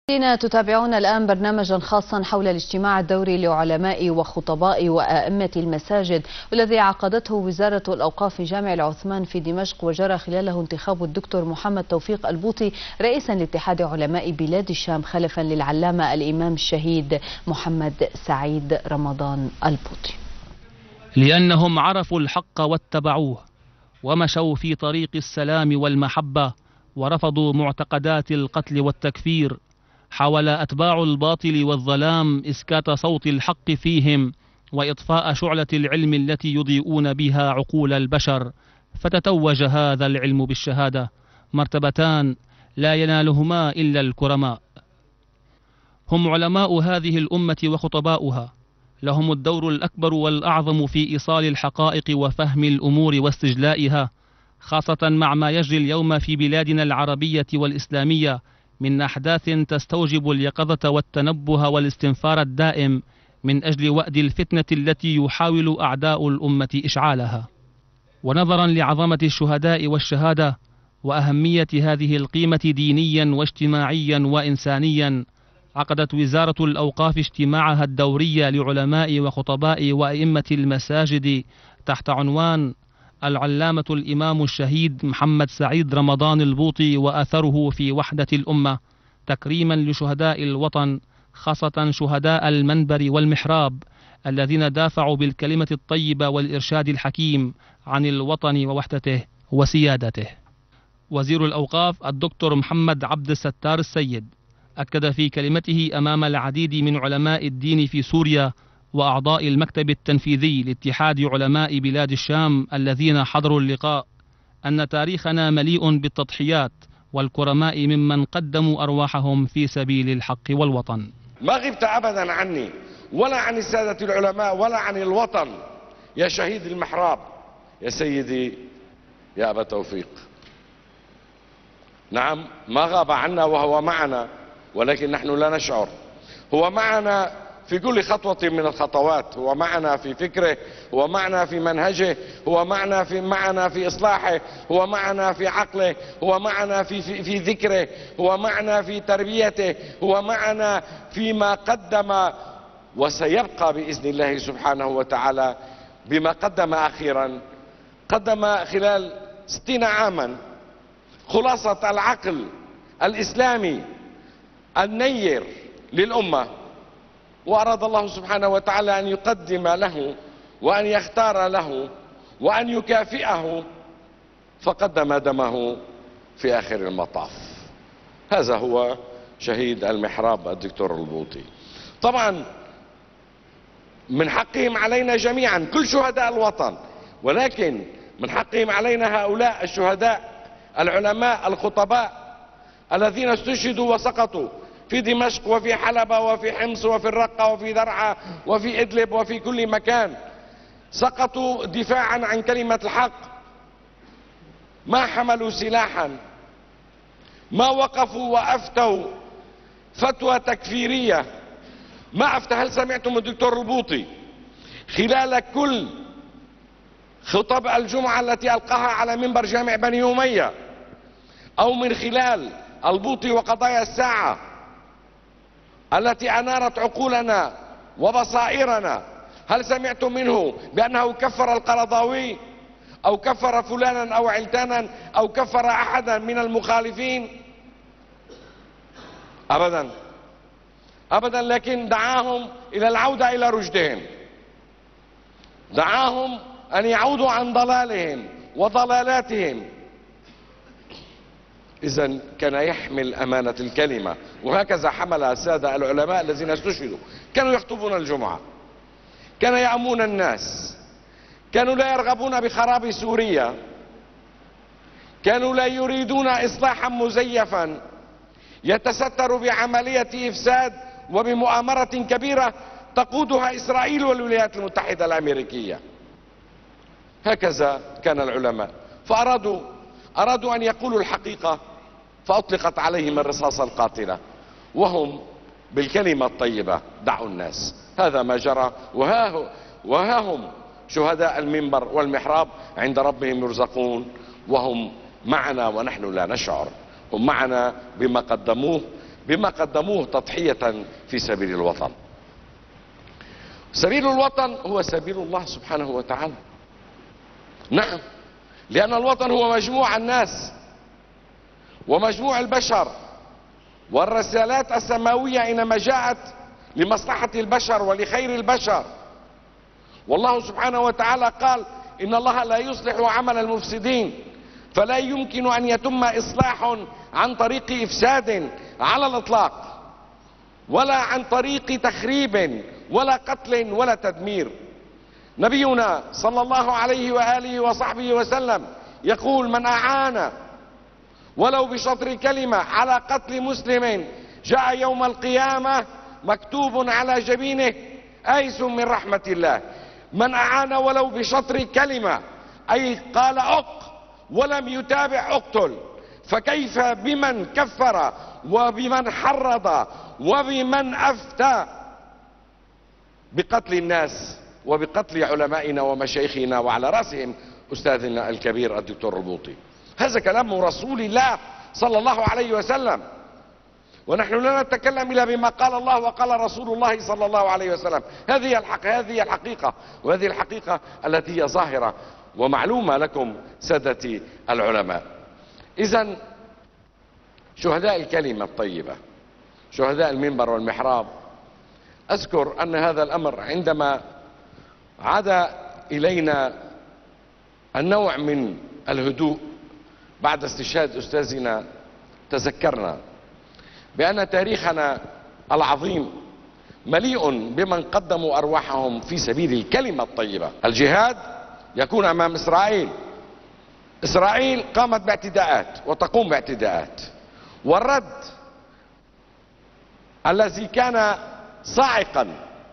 تتابعون الآن برنامجا خاصا حول الاجتماع الدوري لعلماء وخطباء وأئمة المساجد والذي عقدته وزارة الأوقاف في جامع العثمان في دمشق، وجرى خلاله انتخاب الدكتور محمد توفيق البوطي رئيسا لاتحاد علماء بلاد الشام خلفا للعلامة الإمام الشهيد محمد سعيد رمضان البوطي، لأنهم عرفوا الحق واتبعوه ومشوا في طريق السلام والمحبة ورفضوا معتقدات القتل والتكفير. حاول أتباع الباطل والظلام إسكات صوت الحق فيهم وإطفاء شعلة العلم التي يضيئون بها عقول البشر، فتتوج هذا العلم بالشهادة، مرتبتان لا ينالهما إلا الكرماء. هم علماء هذه الأمة وخطباؤها، لهم الدور الأكبر والأعظم في إيصال الحقائق وفهم الأمور واستجلائها، خاصة مع ما يجري اليوم في بلادنا العربية والإسلامية من أحداث تستوجب اليقظة والتنبه والاستنفار الدائم من أجل وأد الفتنة التي يحاول أعداء الأمة إشعالها. ونظرا لعظمة الشهداء والشهادة وأهمية هذه القيمة دينيا واجتماعيا وإنسانيا، عقدت وزارة الأوقاف اجتماعها الدوري لعلماء وخطباء وأئمة المساجد تحت عنوان العلامة الإمام الشهيد محمد سعيد رمضان البوطي وأثره في وحدة الأمة، تكريما لشهداء الوطن، خاصة شهداء المنبر والمحراب الذين دافعوا بالكلمة الطيبة والإرشاد الحكيم عن الوطن ووحدته وسيادته. وزير الأوقاف الدكتور محمد عبد الستار السيد أكد في كلمته أمام العديد من علماء الدين في سوريا وأعضاء المكتب التنفيذي لاتحاد علماء بلاد الشام الذين حضروا اللقاء أن تاريخنا مليء بالتضحيات والكرماء ممن قدموا أرواحهم في سبيل الحق والوطن. ما غبت أبدا عني ولا عن السادة العلماء ولا عن الوطن يا شهيد المحراب، يا سيدي يا أبا توفيق. نعم، ما غاب عنا وهو معنا، ولكن نحن لا نشعر. هو معنا في كل خطوة من الخطوات، هو معنا في فكره، هو معنا في منهجه، هو معنا في إصلاحه، هو معنا في عقله، هو معنا في ذكره، هو معنا في تربيته، هو معنا فيما قدم وسيبقى بإذن الله سبحانه وتعالى بما قدم أخيرا. قدم خلال 60 عاما خلاصة العقل الإسلامي النير للأمة، وأراد الله سبحانه وتعالى أن يقدم له وأن يختار له وأن يكافئه، فقدم دمه في آخر المطاف. هذا هو شهيد المحراب الدكتور البوطي. طبعا من حقهم علينا جميعا كل شهداء الوطن، ولكن من حقهم علينا هؤلاء الشهداء العلماء الخطباء الذين استشهدوا وسقطوا في دمشق وفي حلب وفي حمص وفي الرقة وفي درعا وفي إدلب وفي كل مكان، سقطوا دفاعا عن كلمة الحق، ما حملوا سلاحا، ما وقفوا وأفتوا فتوى تكفيرية، ما أفتى. هل سمعتم الدكتور البوطي خلال كل خطب الجمعة التي ألقاها على منبر جامع بني أمية أو من خلال البوطي وقضايا الساعة التي أنارت عقولنا وبصائرنا، هل سمعتم منه بأنه كفر القرضاوي أو كفر فلانا أو علتانا أو كفر أحدا من المخالفين؟ أبدا أبدا. لكن دعاهم إلى العودة إلى رشدهم، دعاهم أن يعودوا عن ضلالهم وضلالاتهم. إذن كان يحمل أمانة الكلمة، وهكذا حمل السادة العلماء الذين استشهدوا. كانوا يخطبون الجمعة، كانوا يأمون الناس، كانوا لا يرغبون بخراب سوريا، كانوا لا يريدون إصلاحا مزيفا يتستر بعملية إفساد وبمؤامرة كبيرة تقودها إسرائيل والولايات المتحدة الأمريكية. هكذا كان العلماء، فأرادوا أن يقولوا الحقيقة، فأطلقت عليهم الرصاصة القاتلة، وهم بالكلمة الطيبة دعوا الناس. هذا ما جرى، وها هم شهداء المنبر والمحراب عند ربهم يرزقون، وهم معنا ونحن لا نشعر. هم معنا بما قدموه بما قدموه تضحية في سبيل الوطن. سبيل الوطن هو سبيل الله سبحانه وتعالى. نعم، لأن الوطن هو مجموع الناس ومجموع البشر، والرسالات السماوية إنما جاءت لمصلحة البشر ولخير البشر. والله سبحانه وتعالى قال إن الله لا يصلح عمل المفسدين، فلا يمكن أن يتم إصلاح عن طريق إفساد على الإطلاق، ولا عن طريق تخريب ولا قتل ولا تدمير. نبينا صلى الله عليه وآله وصحبه وسلم يقول: من أعان ولو بشطر كلمة على قتل مسلم جاء يوم القيامة مكتوب على جبينه آيس من رحمة الله. من أعان ولو بشطر كلمة، أي قال أق ولم يتابع اقتل، فكيف بمن كفر وبمن حرض وبمن أفتى بقتل الناس وبقتل علمائنا ومشايخنا، وعلى رأسهم أستاذنا الكبير الدكتور البوطي. هذا كلام رسول الله صلى الله عليه وسلم، ونحن لا نتكلم إلا بما قال الله وقال رسول الله صلى الله عليه وسلم. هذه الحقيقة، وهذه الحقيقة التي هي ظاهرة ومعلومة لكم سادتي العلماء. إذن شهداء الكلمة الطيبة، شهداء المنبر والمحراب، أذكر أن هذا الأمر عندما عاد إلينا النوع من الهدوء بعد استشهاد أستاذنا، تذكرنا بأن تاريخنا العظيم مليء بمن قدموا أرواحهم في سبيل الكلمة الطيبة. الجهاد يكون أمام إسرائيل. إسرائيل قامت باعتداءات وتقوم باعتداءات، والرد الذي كان صاعقا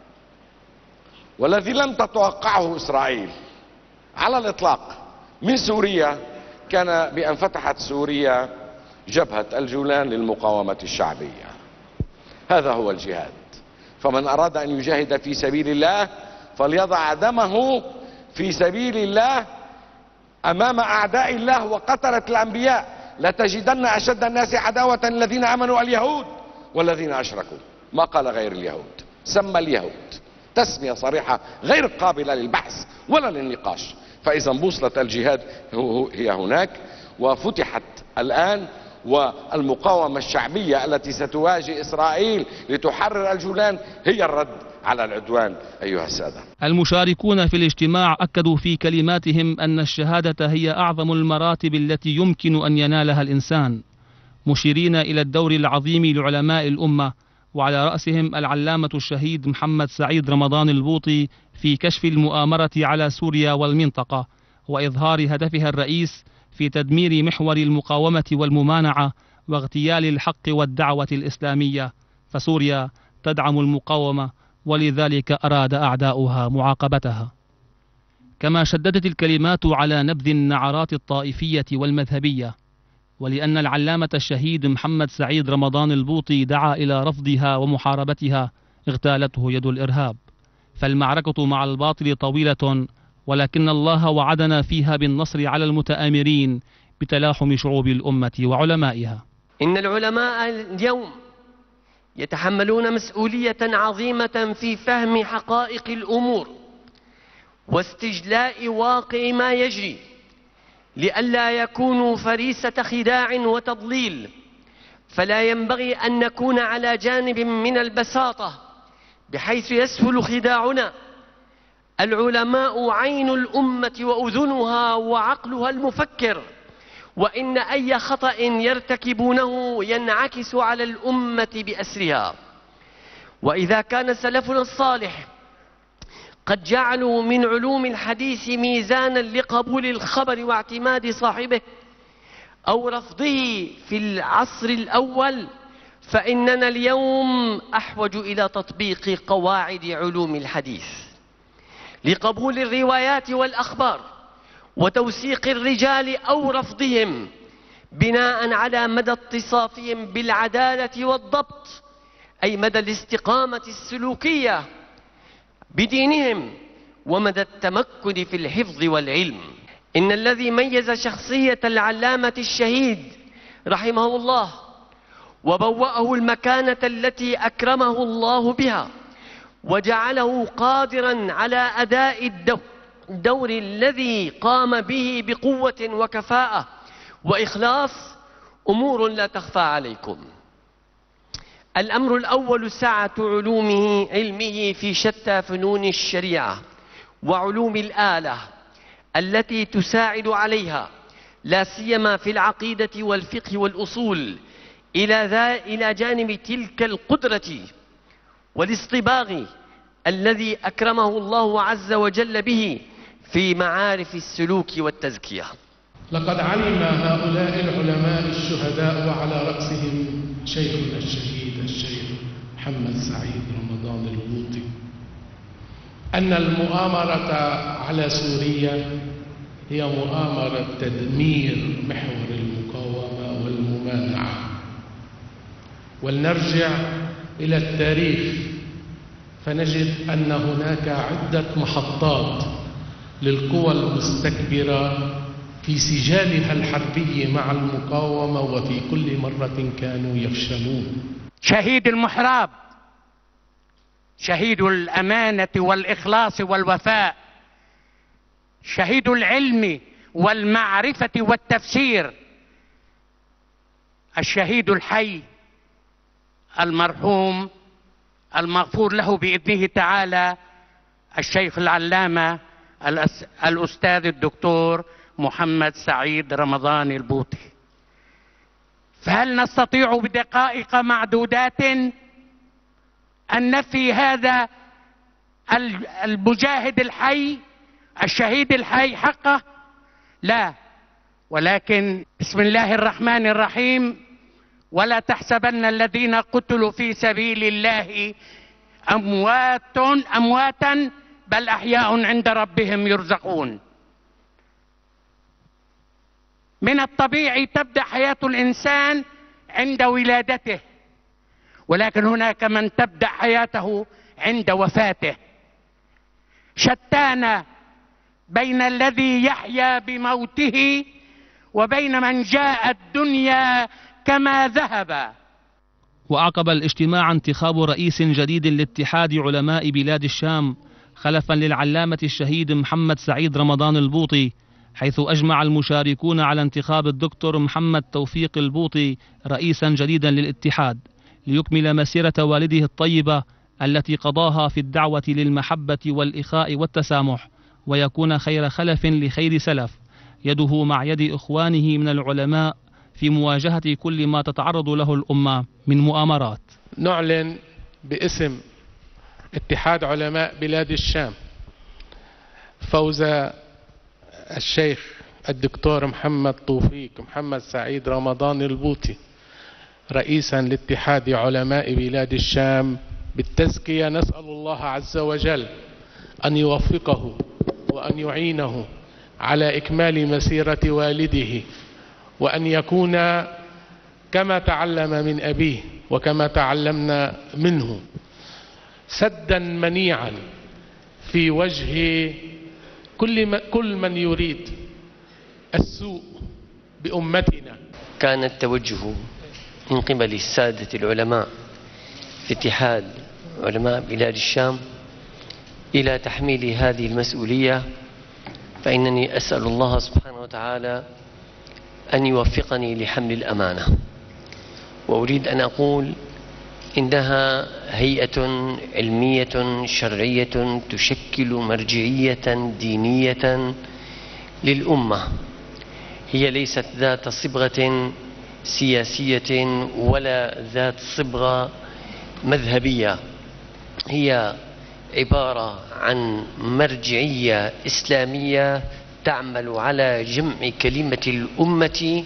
والذي لم تتوقعه إسرائيل على الإطلاق من سوريا كان بأن فتحت سوريا جبهة الجولان للمقاومة الشعبية. هذا هو الجهاد. فمن أراد أن يجاهد في سبيل الله فليضع دمه في سبيل الله أمام أعداء الله وقتلة الأنبياء. لتجدن أشد الناس عداوة الذين آمنوا اليهود والذين أشركوا. ما قال غير اليهود، سمى اليهود تسمية صريحة غير قابلة للبحث ولا للنقاش. فإذا بوصلة الجهاد هي هناك، وفتحت الآن، والمقاومة الشعبية التي ستواجه إسرائيل لتحرر الجولان هي الرد على العدوان. أيها السادة المشاركون في الاجتماع أكدوا في كلماتهم أن الشهادة هي أعظم المراتب التي يمكن أن ينالها الإنسان، مشيرين إلى الدور العظيم لعلماء الأمة، وعلى رأسهم العلامة الشهيد محمد سعيد رمضان البوطي في كشف المؤامرة على سوريا والمنطقة، وإظهار هدفها الرئيس في تدمير محور المقاومة والممانعة واغتيال الحق والدعوة الإسلامية. فسوريا تدعم المقاومة، ولذلك أراد أعداؤها معاقبتها. كما شددت الكلمات على نبذ النعرات الطائفية والمذهبية، ولأن العلامة الشهيد محمد سعيد رمضان البوطي دعا إلى رفضها ومحاربتها اغتالته يد الإرهاب. فالمعركة مع الباطل طويلة، ولكن الله وعدنا فيها بالنصر على المتآمرين بتلاحم شعوب الأمة وعلمائها. إن العلماء اليوم يتحملون مسؤولية عظيمة في فهم حقائق الأمور واستجلاء واقع ما يجري، لئلا يكونوا فريسة خداع وتضليل. فلا ينبغي أن نكون على جانب من البساطة بحيث يسهل خداعنا. العلماء عين الأمة وأذنها وعقلها المفكر، وإن أي خطأ يرتكبونه ينعكس على الأمة بأسرها. وإذا كان سلفنا الصالح قد جعلوا من علوم الحديث ميزانا لقبول الخبر واعتماد صاحبه أو رفضه في العصر الأول، فإننا اليوم أحوج إلى تطبيق قواعد علوم الحديث لقبول الروايات والأخبار وتوثيق الرجال أو رفضهم بناء على مدى اتصافهم بالعدالة والضبط، أي مدى الاستقامة السلوكية بدينهم ومدى التمكن في الحفظ والعلم. إن الذي ميز شخصية العلامة الشهيد رحمه الله وبوأه المكانة التي أكرمه الله بها، وجعله قادرا على أداء الدور الذي قام به بقوة وكفاءة وإخلاص، أمور لا تخفى عليكم. الأمر الأول سعة علمه في شتى فنون الشريعة وعلوم الآلة التي تساعد عليها، لا سيما في العقيدة والفقه والأصول، إلى جانب تلك القدرة والاصطباغ الذي أكرمه الله عز وجل به في معارف السلوك والتزكية. لقد علم هؤلاء العلماء الشهداء وعلى رأسهم شيخنا الشهيد الشيخ محمد سعيد رمضان البوطي أن المؤامرة على سوريا هي مؤامرة تدمير محور المقاومة والممانعة. ولنرجع إلى التاريخ فنجد أن هناك عدة محطات للقوى المستكبرة في سجالها الحربي مع المقاومة، وفي كل مرة كانوا يفشلون. شهيد المحراب، شهيد الأمانة والإخلاص والوفاء، شهيد العلم والمعرفة والتفسير، الشهيد الحي المرحوم المغفور له بإذنه تعالى الشيخ العلامة الأستاذ الدكتور محمد سعيد رمضان البوطي. فهل نستطيع بدقائق معدودات أن نفي هذا المجاهد الحي الشهيد الحي حقه؟ لا، ولكن بسم الله الرحمن الرحيم: ولا تحسبن الذين قتلوا في سبيل الله أمواتا بل أحياء عند ربهم يرزقون. من الطبيعي تبدأ حياة الإنسان عند ولادته، ولكن هناك من تبدأ حياته عند وفاته. شتان بين الذي يحيا بموته وبين من جاء الدنيا كما ذهب. وعقب الاجتماع انتخاب رئيس جديد لاتحاد علماء بلاد الشام خلفا للعلامة الشهيد محمد سعيد رمضان البوطي، حيث أجمع المشاركون على انتخاب الدكتور محمد توفيق البوطي رئيسا جديدا للاتحاد، ليكمل مسيرة والده الطيبة التي قضاها في الدعوة للمحبة والإخاء والتسامح، ويكون خير خلف لخير سلف، يده مع يد إخوانه من العلماء في مواجهة كل ما تتعرض له الأمة من مؤامرات. نعلن باسم اتحاد علماء بلاد الشام فوز الشيخ الدكتور محمد توفيق محمد سعيد رمضان البوطي رئيسا لاتحاد علماء بلاد الشام بالتزكية. نسأل الله عز وجل أن يوفقه وأن يعينه على إكمال مسيرة والده، وأن يكون كما تعلم من أبيه وكما تعلمنا منه سدا منيعا في وجه كل من يريد السوء بأمتنا. كان التوجه من قبل السادة العلماء في اتحاد علماء بلاد الشام إلى تحميل هذه المسؤولية، فإنني أسأل الله سبحانه وتعالى أن يوفقني لحمل الأمانة. وأريد أن أقول إنها هيئة علمية شرعية تشكل مرجعية دينية للأمة، هي ليست ذات صبغة سياسية ولا ذات صبغة مذهبية، هي عبارة عن مرجعية إسلامية تعمل على جمع كلمة الأمة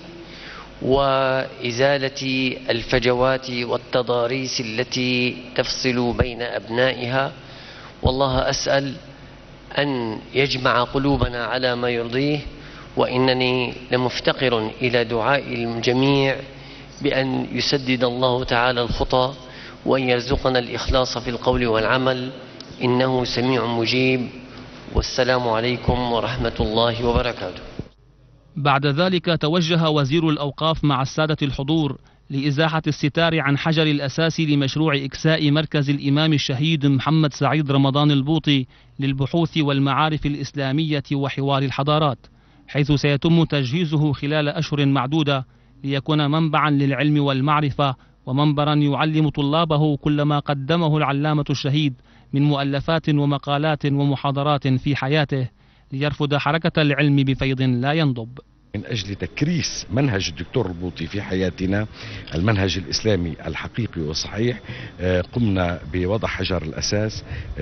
وإزالة الفجوات والتضاريس التي تفصل بين أبنائها. والله أسأل أن يجمع قلوبنا على ما يرضيه، وإنني لمفتقر إلى دعاء الجميع بأن يسدد الله تعالى الخطى وأن يرزقنا الإخلاص في القول والعمل، إنه سميع مجيب. والسلام عليكم ورحمة الله وبركاته. بعد ذلك توجه وزير الأوقاف مع السادة الحضور لإزاحة الستار عن حجر الأساس لمشروع إكساء مركز الإمام الشهيد محمد سعيد رمضان البوطي للبحوث والمعارف الإسلامية وحوار الحضارات، حيث سيتم تجهيزه خلال أشهر معدودة ليكون منبعا للعلم والمعرفة ومنبرا يعلم طلابه كل ما قدمه العلامة الشهيد من مؤلفات ومقالات ومحاضرات في حياته، ليرفض حركة العلم بفيض لا ينضب. من أجل تكريس منهج الدكتور البوطي في حياتنا، المنهج الإسلامي الحقيقي والصحيح، قمنا بوضع حجر الأساس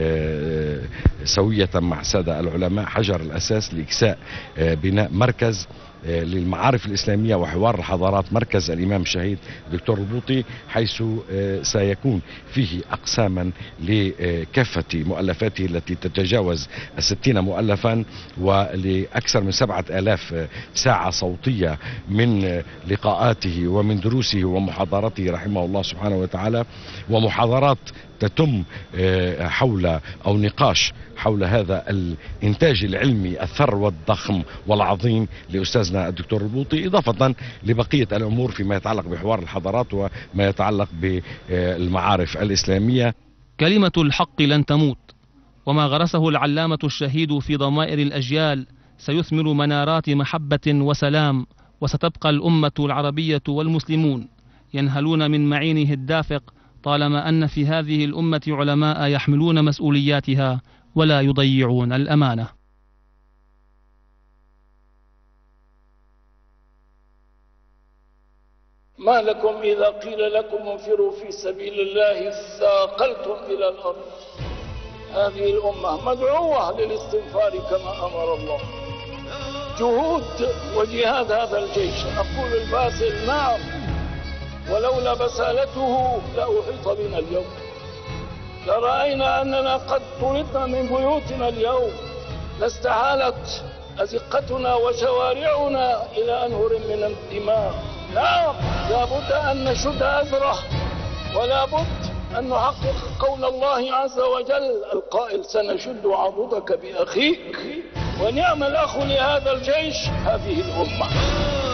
سوية مع السادة العلماء، حجر الأساس لإكساء بناء مركز للمعارف الإسلامية وحوار الحضارات، مركز الإمام الشهيد الدكتور البوطي، حيث سيكون فيه أقساما لكافة مؤلفاته التي تتجاوز 60 مؤلفا، ولأكثر من 7000 ساعة صوتية من لقاءاته ومن دروسه ومحاضراته رحمه الله سبحانه وتعالى، ومحاضرات تتم حول أو نقاش حول هذا الإنتاج العلمي الثروة الضخم والعظيم لأستاذنا الدكتور البوطي، إضافة لبقية الأمور فيما يتعلق بحوار الحضارات وما يتعلق بالمعارف الإسلامية. كلمة الحق لن تموت، وما غرسه العلامة الشهيد في ضمائر الأجيال سيثمر منارات محبة وسلام، وستبقى الأمة العربية والمسلمون ينهلون من معينه الدافق طالما أن في هذه الأمة علماء يحملون مسؤولياتها ولا يضيعون الأمانة. ما لكم إذا قيل لكم انفروا في سبيل الله ثاقلتم إلى الأرض؟ هذه الأمة مدعوة للاستنفار كما أمر الله. جهود وجهاد هذا الجيش، أقول الباسل نعم، ولولا بسالته لأحيط بنا اليوم، لرأينا أننا قد طردنا من بيوتنا اليوم، لاستحالت أزقتنا وشوارعنا إلى أنهر من الدماء. نعم، لابد أن نشد أزره، ولا بد أن نحقق قول الله عز وجل القائل سنشد عضدك بأخيك، ونعم الأخ لهذا الجيش هذه الأمة.